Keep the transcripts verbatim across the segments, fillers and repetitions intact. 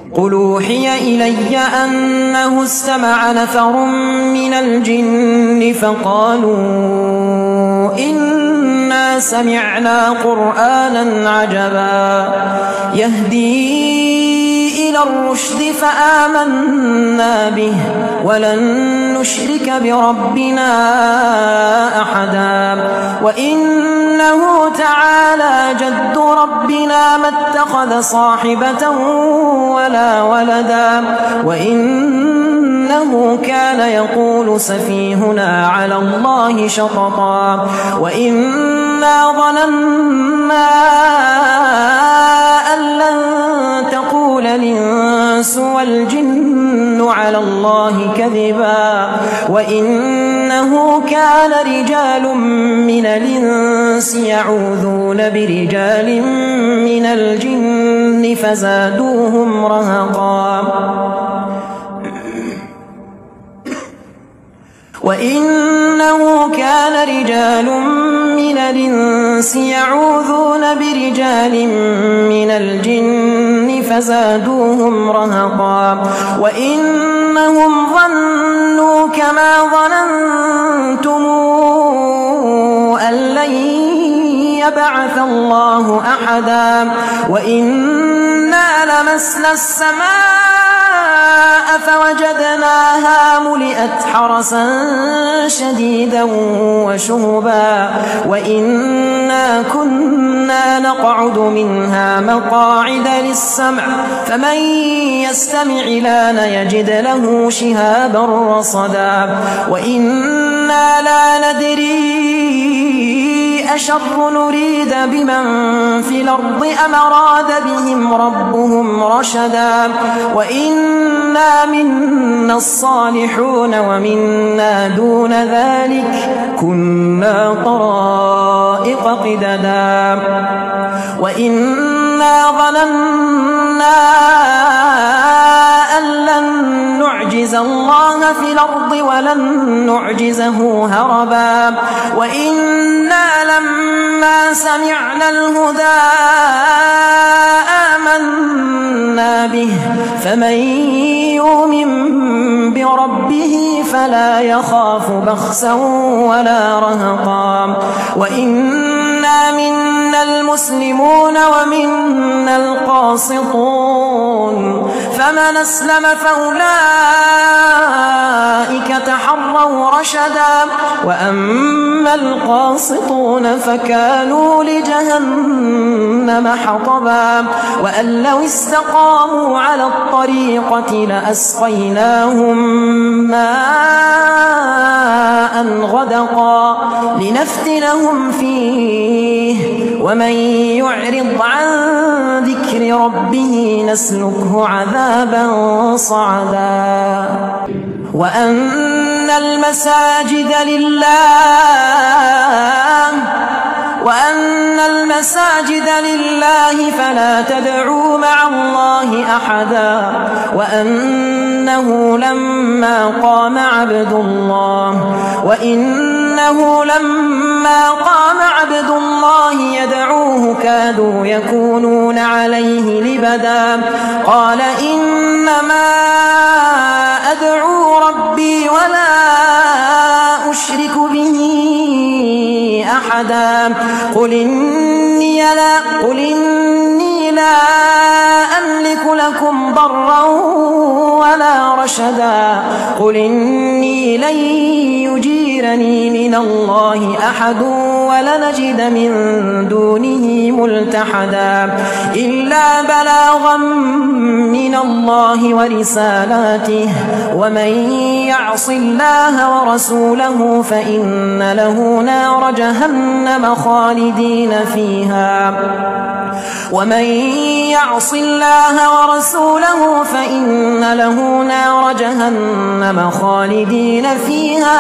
قل أوحي إلي أنه استمع نفر من الجن فقالوا إنا سمعنا قرآنا عجبا يهدي إلى الرشد فآمنا به ولن نشرك بربنا أحدا وإنه تعالى جد ربنا ما اتخذ صاحبة ولا ولدا وإنه كان يقول سفيهنا على الله شططا وإنا ظننا أن لن تقول الإنس والجن على الله كذبا وإنه كان رجال من الإنس يعوذون برجال من الجن فزادوهم رهقا وإنه كان رجال من الإنس يعوذون برجال من الجن فزادوهم رهقا وإنهم ظنوا كما ظننتم أن لن يبعث الله أحدا وإنا لمسنا السماء فوجدناها ملئت حرسا شديدا وشهبا وإنا كنا نقعد منها مقاعد للسمع فمن يستمع الآن يجد له شهابا رصدا وإنا لا ندري أشر نريد بمن في الأرض أم أراد بهم ربهم رشدا وإنا منا الصالحون ومنا دون ذلك كنا طرائق قددا وإنا ظننا أن لن نعجز الله في الأرض ولن نعجزه هربا وإنا لما سمعنا الهدى آمنا به فمن يؤمن بربه فلا يخاف بخسا ولا رهقا وإنا منا المسلمون ومنا القاسطون فمن أسلم فأولئك تحروا رشدا وأما القاسطون فكانوا لجهنم حطبا وأن لو استقاموا على الطريقة لأسقيناهم ماء غدقا لنفتنهم فيه ومن يعرض عن ذكر ربه نسلكه عذابا صعدا وأن المساجد لله وأن المساجد لله فلا تدعوا مع الله أحدا وأنه لما قام عبد الله وإنه لما قام عبد الله يدعوه كادوا يكونون عليه لبدا قال إنما أدعو ربي ولا أشرك به أحدا قل إني لا, قل إني لا أملك لكم ضرا ولا رشدا قل إني لن يجيرني من الله أحد ولنجد من دونه ملتحدا إلا بلاغا من الله ورسالاته ومن يعص الله ورسوله فإن له نار جهنم خالدين فيها ومن يعص الله ورسوله فإن له نار جهنم خالدين فيها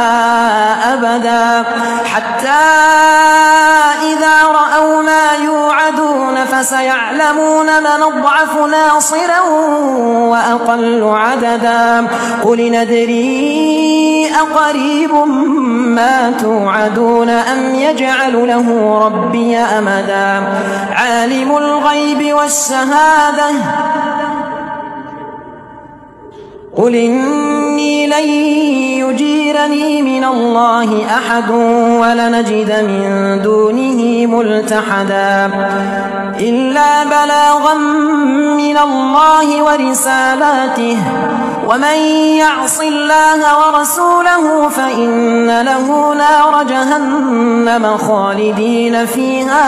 أبدا حتى إذا رأوا ما يوعدون فسيعلمون من أضعف ناصرا وأقل عددا قل ندري أقريب ما توعدون أم يجعل له ربي أمدا عالم الغيب والشهادة قل إني لن يجيرني من الله أحد ولنجد من دونه ملتحدا إلا بلاغا من الله ورسالاته ومن يعص الله ورسوله فإن له نار جهنم خالدين فيها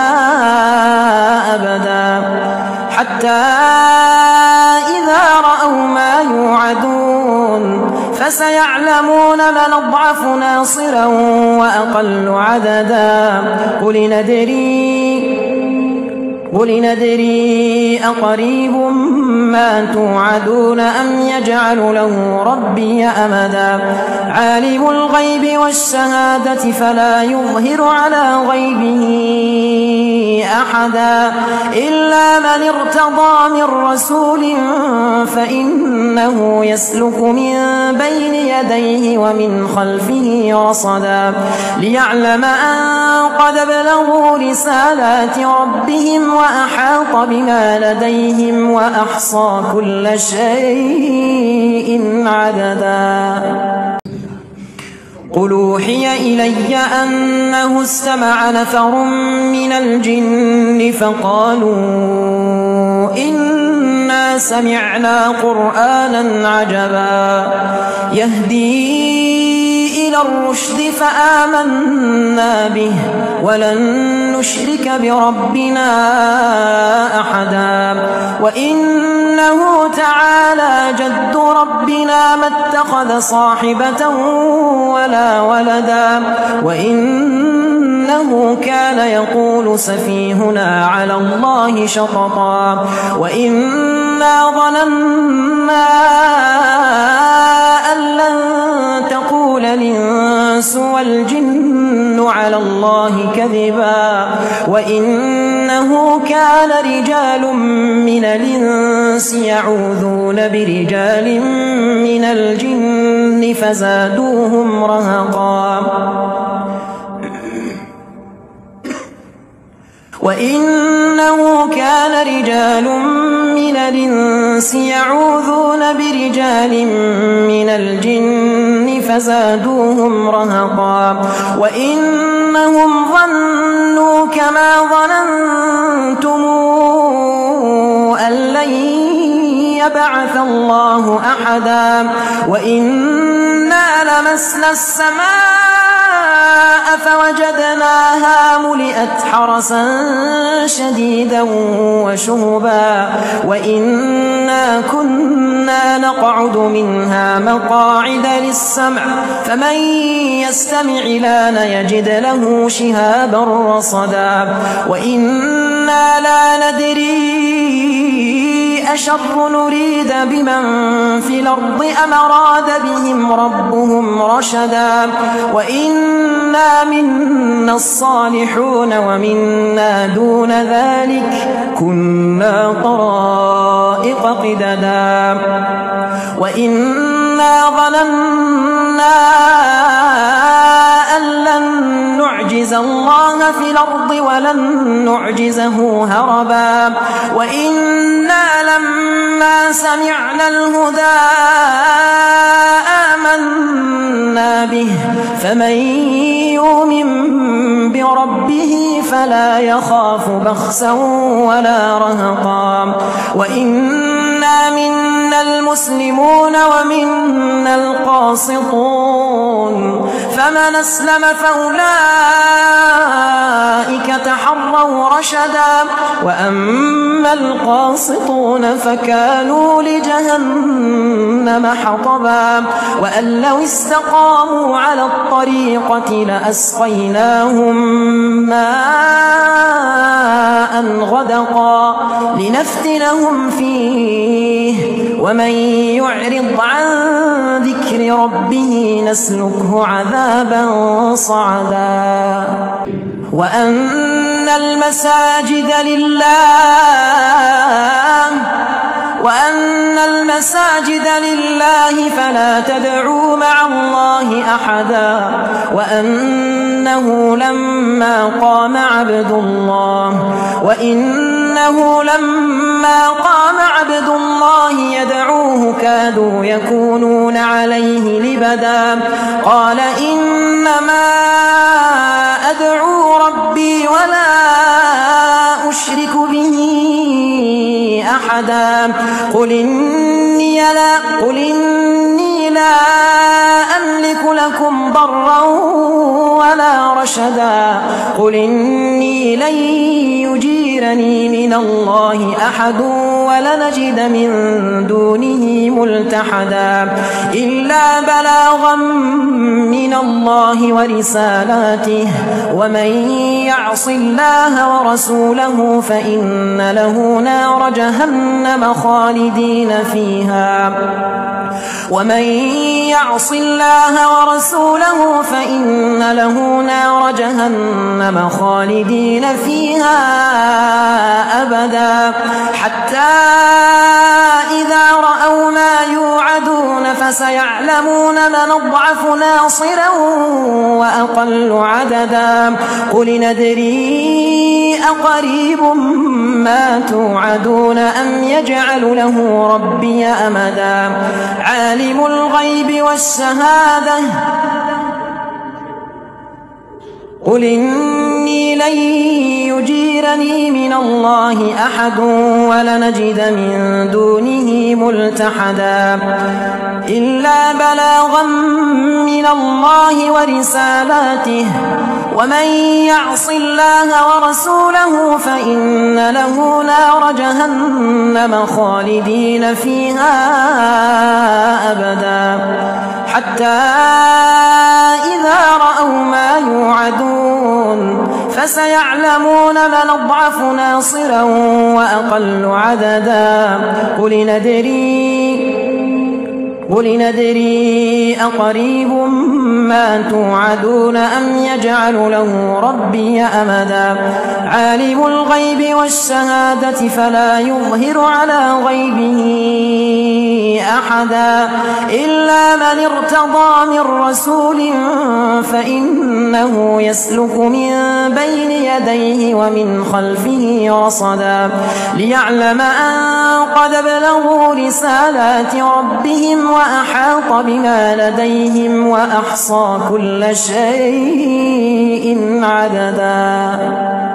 أبدا حتى إذا رأوا ما يوعدون فسيعلمون من أضعف ناصرا وأقل عددا قل ندري قل ندري أقريب ما توعدون أم يجعل له ربي أمدا عالم الغيب والشهادة فلا يظهر على غيبه أحدا إلا من ارتضى من رسول فإنه يسلك من بين يديه ومن خلفه رصدا ليعلم أن قد بلغوا رسالات ربهم وأحاط بما لديهم وأحصى كل شيء عددا قل أوحي إلي أنه استمع نفر من الجن فقالوا إنا سمعنا قرآنا عجبا يهدي إلى الرشد فآمنا به ولن نشرك بربنا أحدا وإنه تعالى جد ربنا ما اتخذ صاحبة ولا ولدا وإنه كان يقول سفيهنا على الله شططا وإنا ظننا أن لن تقول الإنس والجن على الله كذبا وإنه كان رجال من الإنس يعوذون برجال من الجن فزادوهم رهقا وإنه كان رجال من الإنس يعوذون برجال من الجن فزادوهم رهقا وإنهم ظنوا كما ظننتم أن لن يبعث الله أحدا وإنا لمسنا السماء فوجدناها ملئت حرسا شديدا وشهبا وإنا كنا نقعد منها مقاعد للسمع فمن يستمع الآن يجد له شهابا رصدا وإنا لا ندري أشر نريد بمن في الأرض أم أراد بهم ربهم رشدا وإنا منا الصالحون ومنا دون ذلك كنا طرائق قددا وإنا ظننا أن لن نعجز الله في الأرض ولن نعجزه هربا وإنا لما سمعنا الهدى آمنا به فمن يؤمن بربه فلا يخاف بخسا ولا رهقا وإنا منا المسلمون ومنا القاسطون فمن أسلم فأولئك تحروا رشدا وأما القاسطون فكانوا لجهنم حطبا وأن لو استقاموا على الطريقة لأسقيناهم ماء غدقا لنفتنهم فيه ومن يعرض عن ذكر ربه نسلكه عذابا صعدا وأن المساجد لله وأن المساجد لله فلا تدعوا مع الله أحدا وأنه لما قام عبد الله وإنه لما قام عبد الله يدعوه كان كادوا يكونون عليه لبدا قال إنما أدعو ربي ولا أشرك به أحدا قل إني لا, قل إني لا أملك لكم ضرا ولا رشدا قل إني لن يجيرني من الله أحد ولنجد من دونه ملتحدا إلا بلاغا من الله ورسالاته ومن يعص الله ورسوله فإن له نار جهنم خالدين فيها ومن يعص الله ورسوله فإن له نار جهنم خالدين فيها أبدا حتى إذا رأوا ما يوعدون فسيعلمون من أضعف ناصرا وأقل عددا قل ندري أقريب ما توعدون أم يجعل له ربي أمدا عالم الغيب والشهادة قل إني لن يجيرني من الله أحد ولنجد من دونه ملتحدا إلا بلاغا من الله ورسالاته ومن يعص الله ورسوله فإن له نار جهنم خالدين فيها أبدا حتى إذا رأوا ما يوعدون فسيعلمون من أضعف ناصرا وأقل عددا قل ندري قل ندري أقريب ما توعدون أم يجعل له ربي أمدا عالم الغيب والشهادة فلا يظهر على غيبه أحدا إلا من ارتضى من رسول فإنه يسلك من بين يديه ومن خلفه رصدا ليعلم أن قد بلغوا رسالات ربهم وأحاط بما لديهم وأحصى كل شيء عددا.